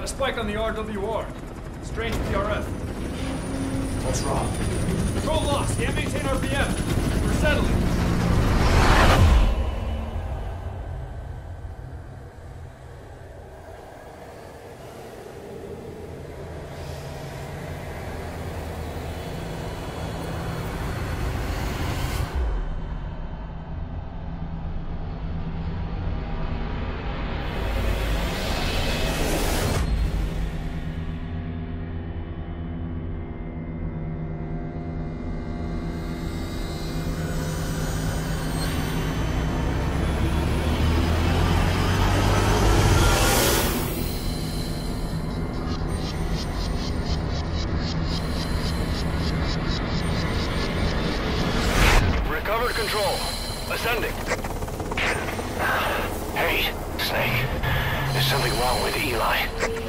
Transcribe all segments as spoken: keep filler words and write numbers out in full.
spike on the R W R. Strange P R F. What's wrong? Control lost. Can't maintain R P M. We're settling. Recovered control. Ascending. Hey, Snake. There's something wrong with Eli.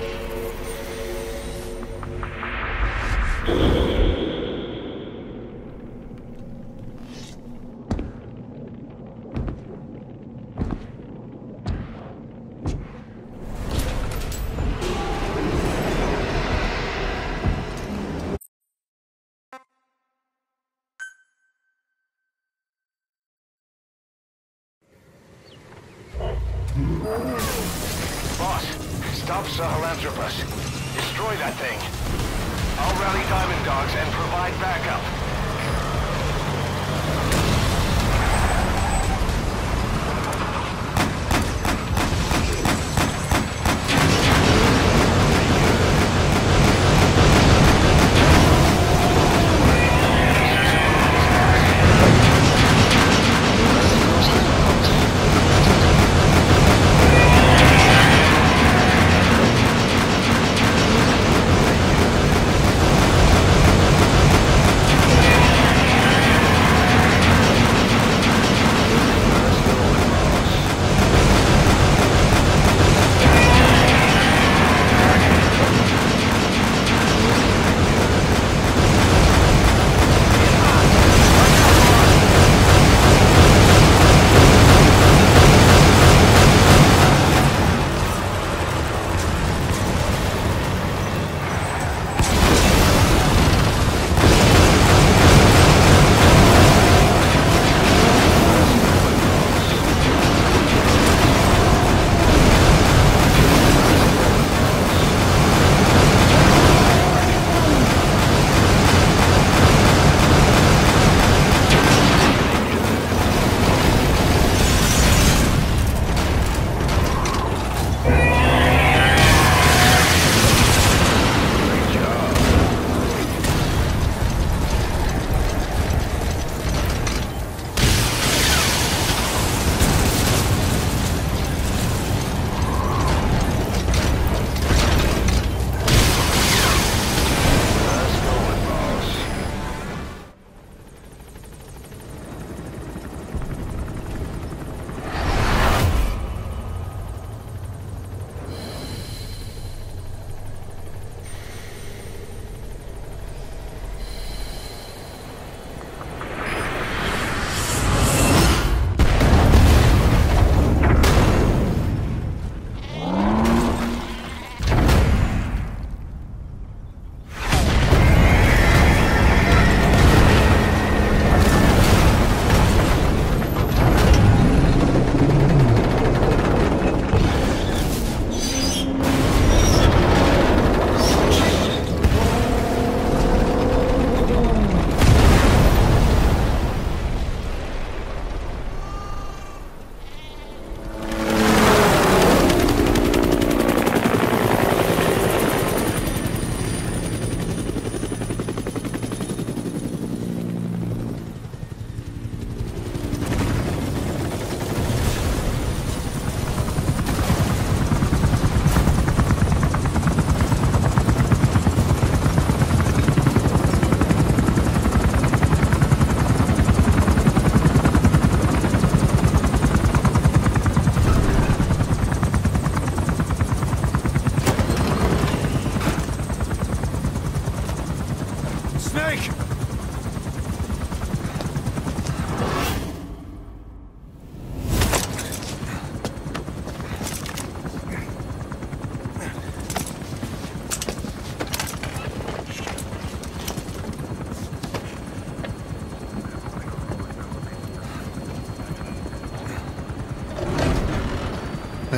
Boss, stop Sahelanthropus. Destroy that thing. I'll rally Diamond Dogs and provide backup.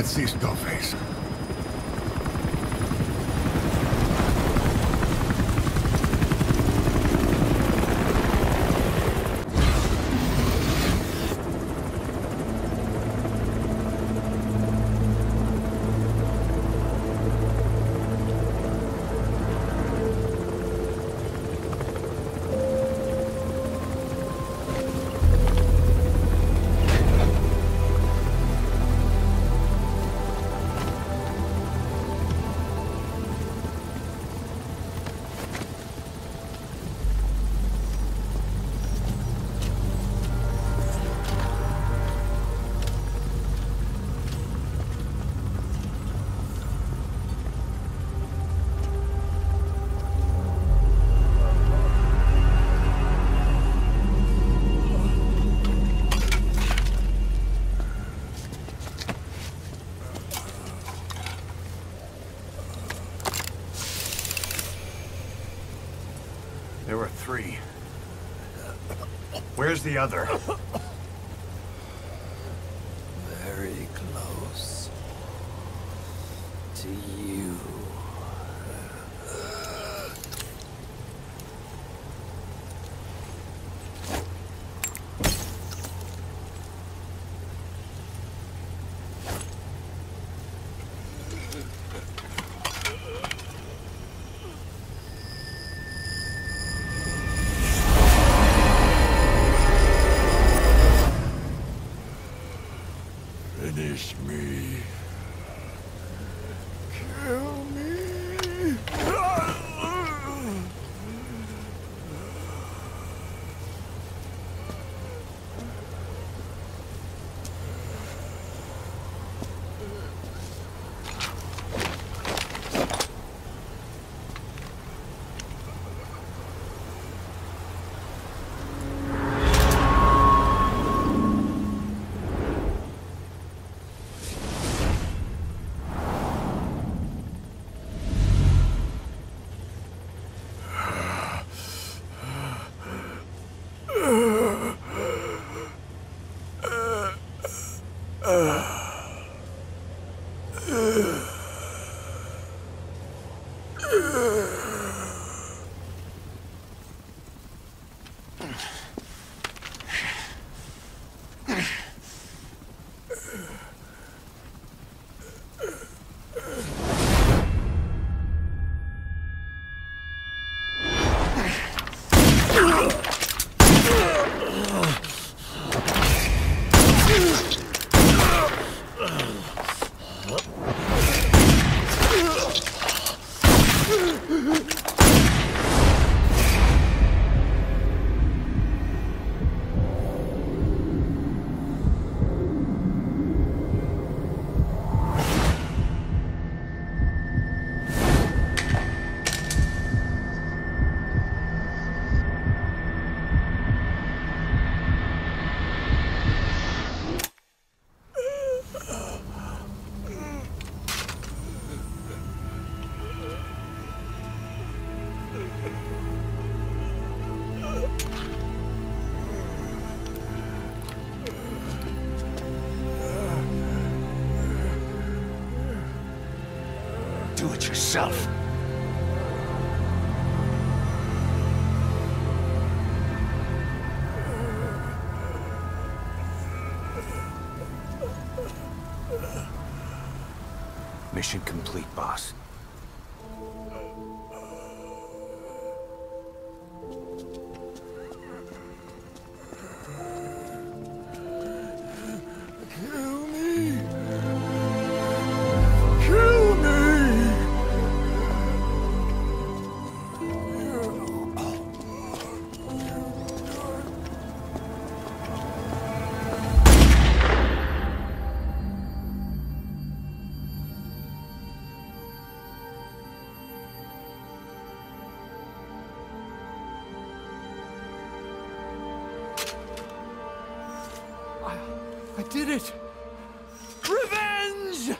Let's see Skullface. There were three. Where's the other? Very close to you. Finish me. Kill me. Do it yourself. Mission complete, boss. Kill me. Kill me. I, I did it! Revenge!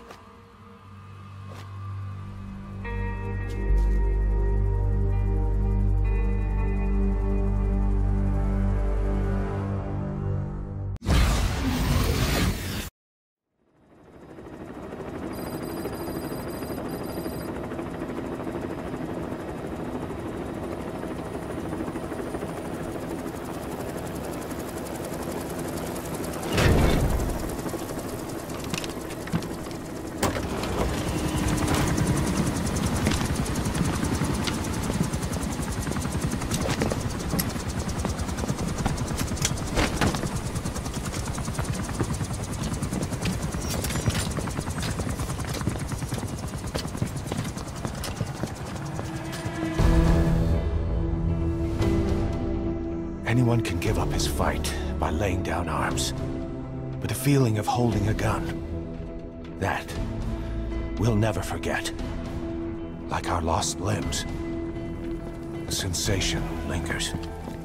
Anyone can give up his fight by laying down arms. But the feeling of holding a gun, that we'll never forget. Like our lost limbs. The sensation lingers.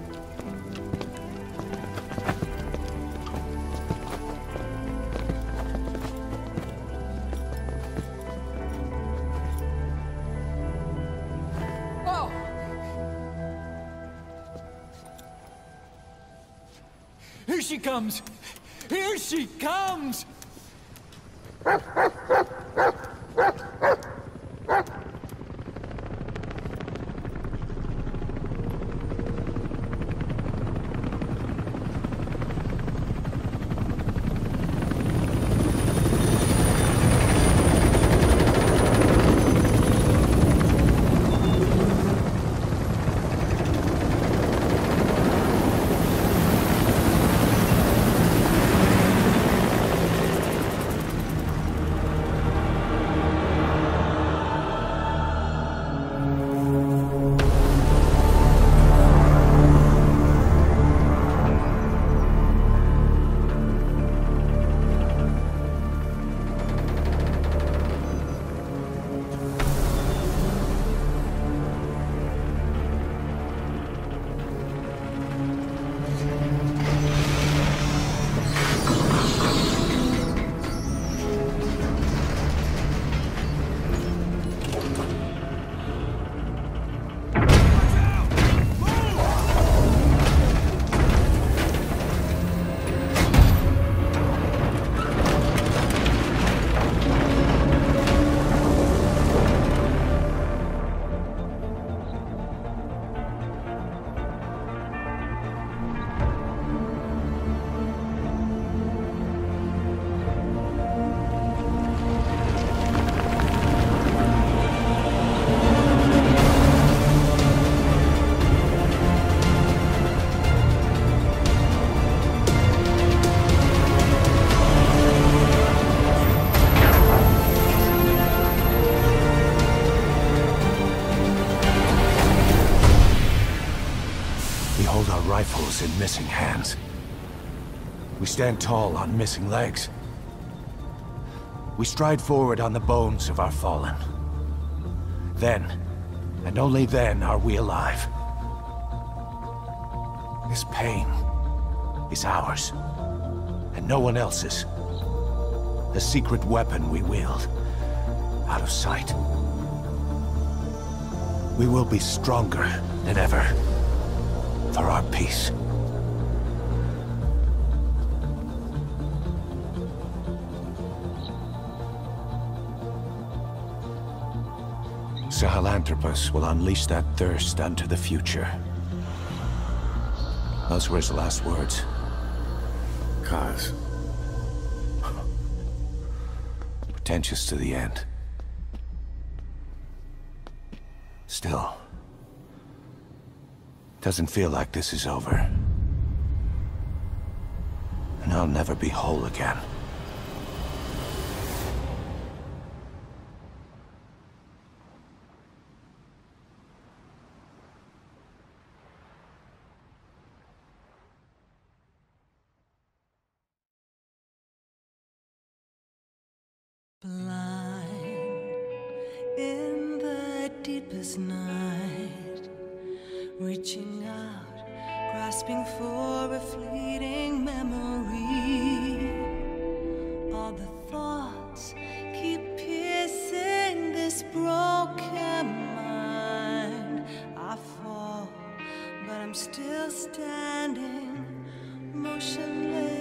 Here she comes! Here she comes! Rifles in missing hands. We stand tall on missing legs. We stride forward on the bones of our fallen. Then, and only then, are we alive. This pain is ours, and no one else's. The secret weapon we wield, out of sight. We will be stronger than ever. For our peace. Sahelanthropus will unleash that thirst unto the future. Those were his last words. Cause. Pretentious to the end. Still. Doesn't feel like this is over. And I'll never be whole again. Blind in the deepest night, reaching out, grasping for a fleeting memory. All the thoughts keep piercing this broken mind. I fall, but I'm still standing, motionless.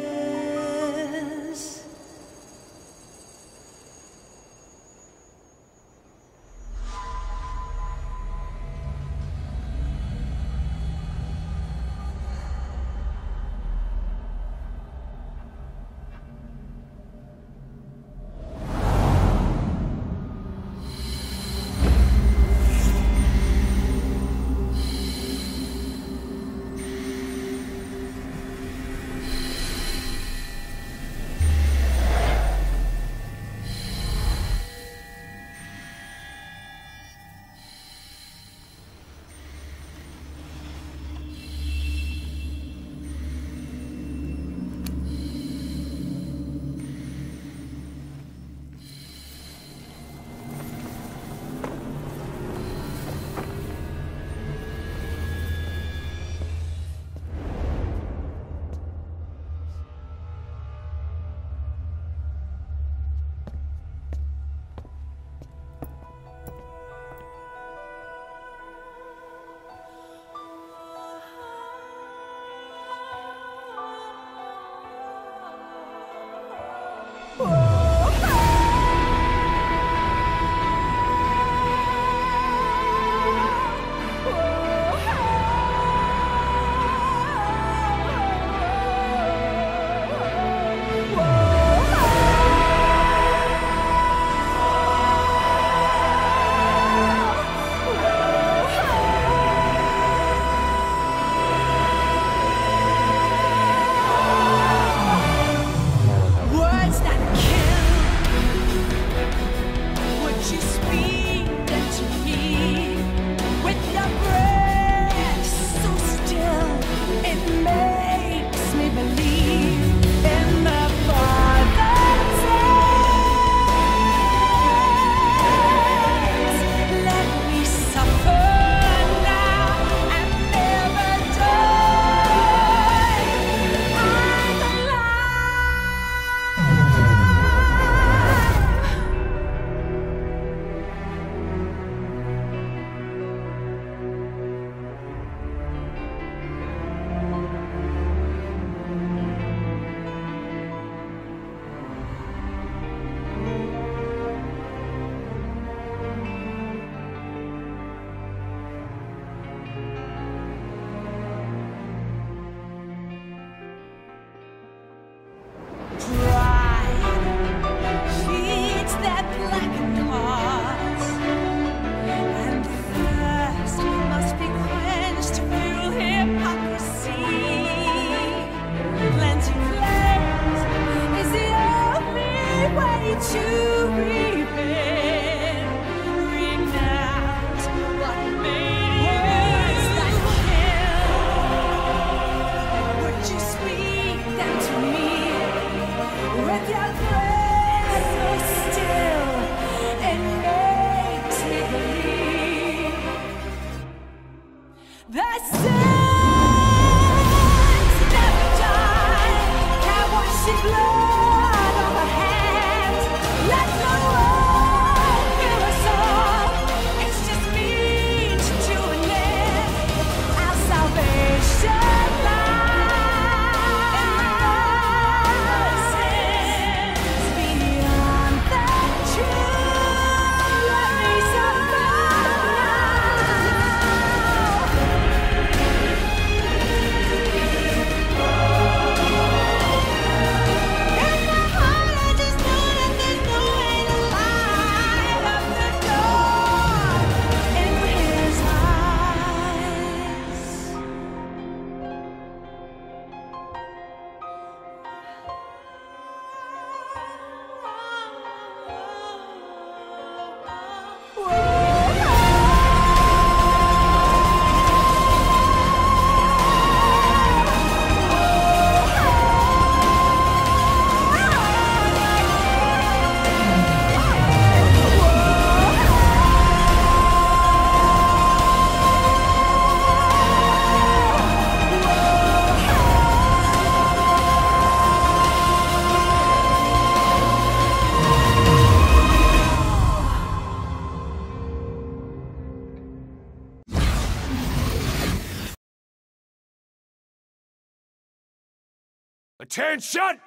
Attention!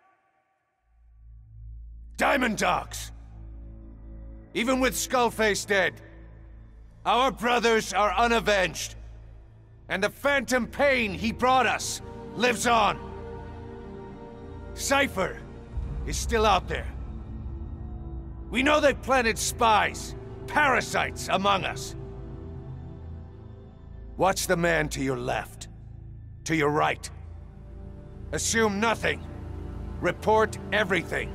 Diamond Dogs! Even with Skullface dead, our brothers are unavenged. And the phantom pain he brought us lives on. Cypher is still out there. We know they've planted spies, parasites among us. Watch the man to your left, to your right. Assume nothing. Report everything.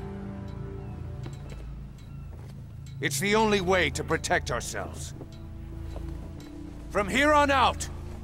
It's the only way to protect ourselves. From here on out,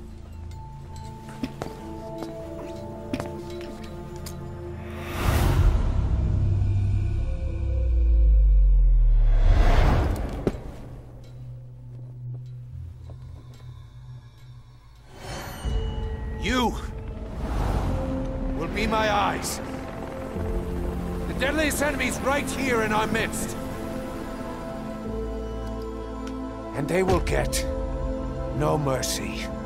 you will be my eyes. The deadliest enemy's right here in our midst. And they will get no mercy.